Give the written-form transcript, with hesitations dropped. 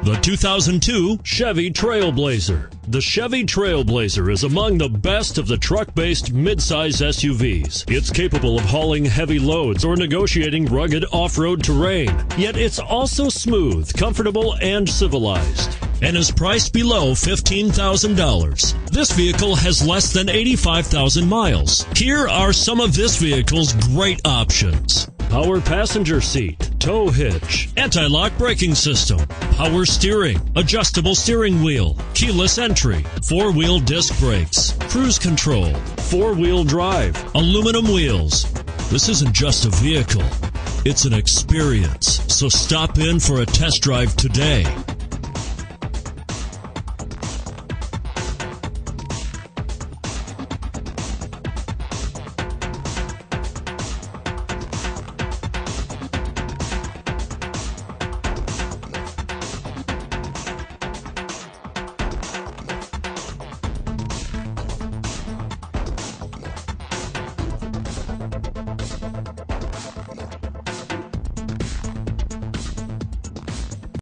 The 2002 Chevy Trailblazer. The Chevy Trailblazer is among the best of the truck-based midsize SUVs. It's capable of hauling heavy loads or negotiating rugged off-road terrain. Yet it's also smooth, comfortable, and civilized, and is priced below $15,000. This vehicle has less than 85,000 miles. Here are some of this vehicle's great options: power passenger seat, tow hitch, anti-lock braking system, power steering, adjustable steering wheel, keyless entry, four-wheel disc brakes, cruise control, four-wheel drive, aluminum wheels. This isn't just a vehicle, it's an experience. So stop in for a test drive today.